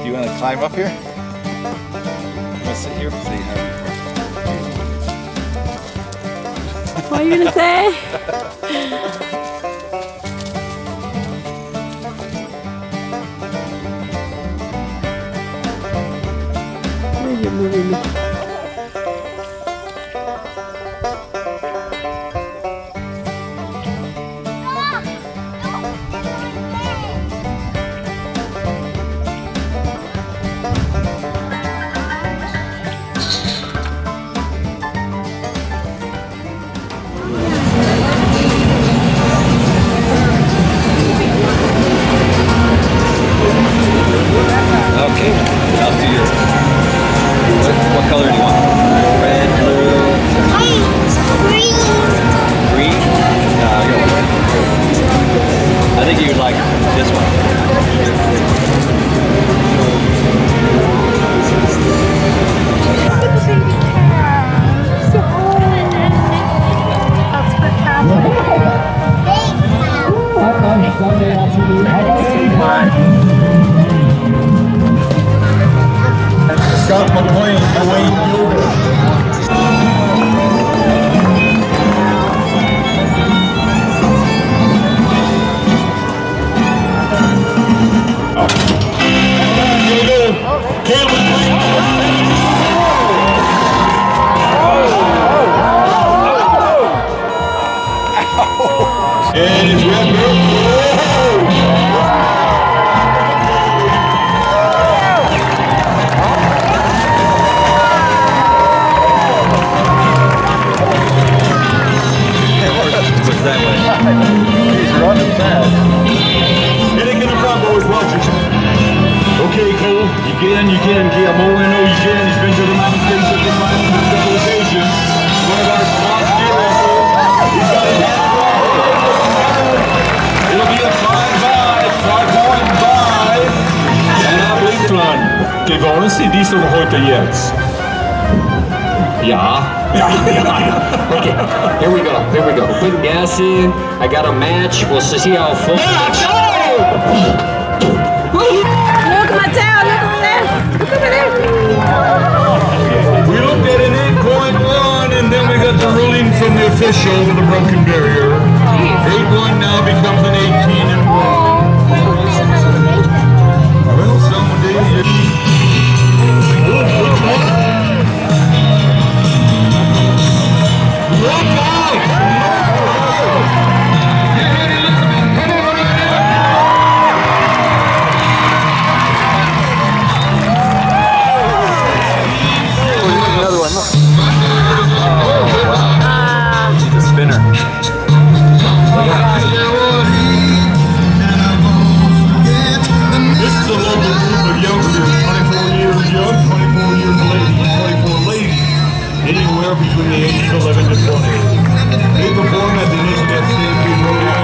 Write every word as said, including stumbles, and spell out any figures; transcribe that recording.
you want to climb up here? You want to sit here? Say hi. What are you gonna say? You're moving me. Okay, I'll do yours. What, what color do you want? Red, blue? White, green. Green? No, I got one. I think you would like this one. Scott McLean, Dwayne Mueller. And it's red. That way. He's running fast. Heading in the front, boys, watch it. Okay, Cole, you can, you can, Key. I'm only know you can. He's been to the mountain station this mountain on several occasions. One of our smart ski racers. He's got a hand run. It'll be a five five, five point five. And I believe it's one. Okay, wollen Sie diese heute jetzt? Ja. Yeah, yeah. Okay, here we go, here we go. Putting gas in, I got a match, we'll see how full. Match! Look at my tail, look over there, look over there. We looked at an eight point one and then we got the ruling from the official with the broken barrier. eight one now becomes an eighteen and one. Well, some days you... Another one, look. Oh, wow. It's a spinner. This is a local group of youngsters, twenty-four years young, twenty-four years lady, twenty-four ladies, anywhere between the ages of eleven to twenty. They perform at the Michigan State Rodeo